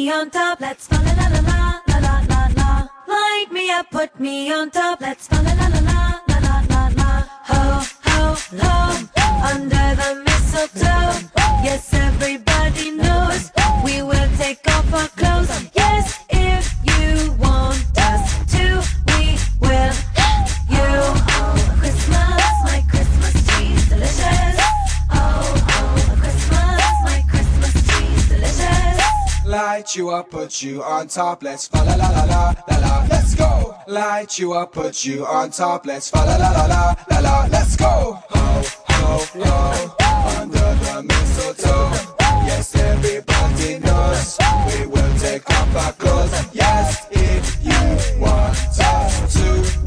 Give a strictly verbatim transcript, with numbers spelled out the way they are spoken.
me on top. Let's fa la la la la la la la la. Light me up, put me on top. Let's fa la la la la la la la la. Ho ho ho, under the mistletoe. Yes, everybody knows we will take off our clothes. Yes, if you want us to, we will. You, oh, Christmas, my Christmas tree's delicious. Oh, oh, Christmas, my Christmas tree's delicious. Light you up, put you on top, let's fa la la la la la la, let's go. Light you up, put you on top, let's fa la la la la la la, let's go. Ho, ho, ho, under the mistletoe. Yes, everybody knows we will take off our clothes. Yes, if you want us to.